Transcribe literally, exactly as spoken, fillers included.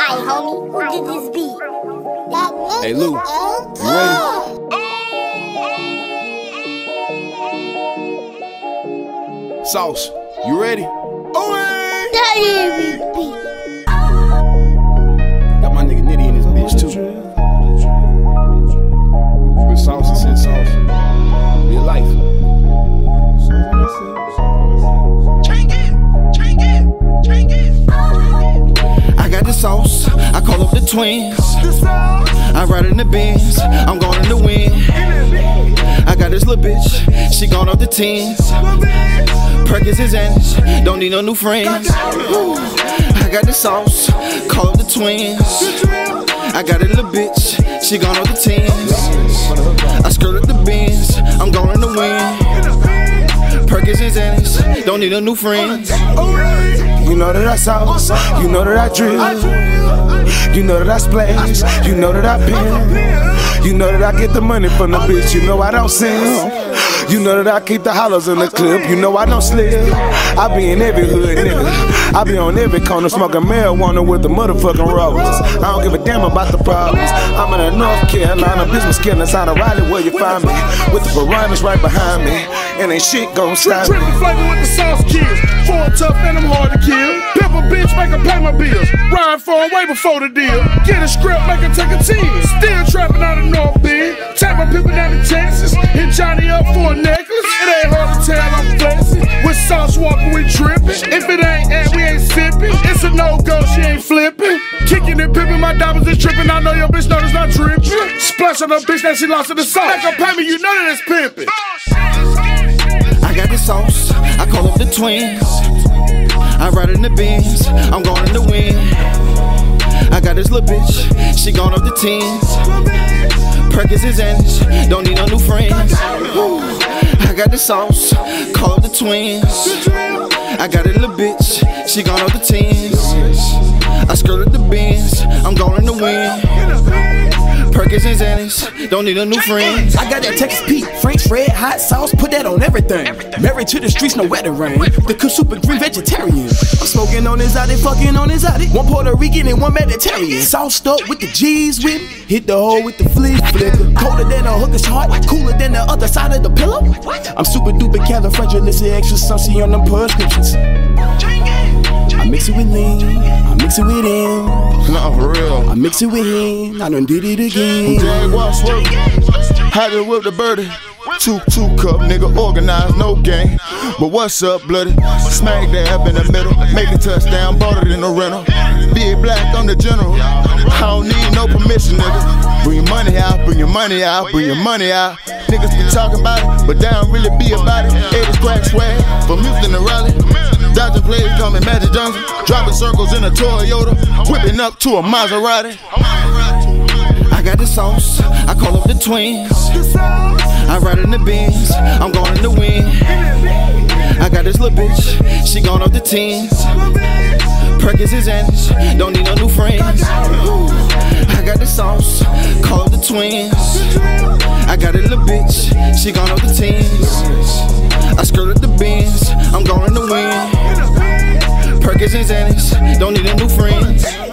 Alright, homie, who did this beat? That nigga. Hey, Lou, you ready? Sauce, you ready? Oh, hey! That beat. Got my nigga Nitty in this bitch, too. With sauce and sin sauce. Real life. Change it, change it, change it. I got the sauce, I call up the twins. I ride in the Benz, I'm going in the wind. I got this little bitch, she gone off the teens. Perkins is Anish, don't need no new friends. I got the sauce, call up the twins. I got a little bitch, she gone off the teens. I skirt up the Benz, I'm going in the wind. Perkins is Anish, don't need no new friends. You know that I sauce, you know that I drill, you know that I splash, you know that I pin, you know that I get the money from the bitch, you know I don't sell, you know that I keep the hollows in the clip, you know I don't slip. I be in every hood, nigga, I be on every corner smoking marijuana with the motherfucking rollers. I don't give a damn about the problems. I'm in a North Carolina business killing inside of Raleigh where you find me, with the piranhas right behind me, and ain't shit gon' stop me. Triple flavor with the sauce kills, four tough and I'm hard to kill. Pimp a bitch, make her pay my bills. Ride for her way before the deal. Get a script, make her take a ten. Still trapping out of North Bend. Take my people down to Texas. Hit Johnny up for a necklace. It ain't hard to tell I'm flexing. With sauce walking, we tripping. If it ain't and we ain't sipping. It's a no-go, she ain't flipping. Kicking and pimping, my diamonds is tripping. I know your bitch know it's not dripping. Splash on her bitch that she lost in the sauce. Make her pay me, you know that it's pimping. I got the sauce, I call up the twins. I ride in the Benz, I'm going in the wind. I got this little bitch, she gone off the teens. Perkins is Anish, don't need no new friends. I got the sauce, call up the twins. I got a little bitch, she gone off the teens. I skirted the Benz, I'm going in the wind. Perkins is Anish, don't need no new friends. I got that Texas Pete, Frank's red hot sauce, put that on everything. Married to the streets, no weather rain. The cook super green vegetarian. I'm smoking on his exotic, fucking on his exotic. One Puerto Rican and one Mediterranean. Sauced up with the G's with me. Hit the hole with the flea flicker. Colder than a hooker's heart, cooler than the other side of the pillow. I'm super duper califragilistic, extra saucy on them prescriptions. I mix it with lean, I mix it with him. Nah, for real. I mix it with him, I done did it again. Jaguar swerve, had to whip the birdie. Two, two cup, nigga, organized, no game. But what's up, bloody? Smack dab in the middle, make a touchdown, bought it in the rental. Big black, I'm the general. I don't need no permission, nigga. Bring your money out, bring your money out, bring your money out. Niggas be talking about it, but they don't really be about it. eighties crack swag, from Houston to Raleigh. Dodger plays coming Magic Johnson, dropping circles in a Toyota, whipping up to a Maserati. I got the sauce, I call up the twins. I ride in the Benz, I'm going in the wind. I got this little bitch, she gone off the teens. Perkins is Anish, don't need no new friends. I got the sauce, call up the twins. I got a little bitch, she gone off the teens. I skirted the Benz, I'm going in the wind. Perkins is Anish, don't need no new friends.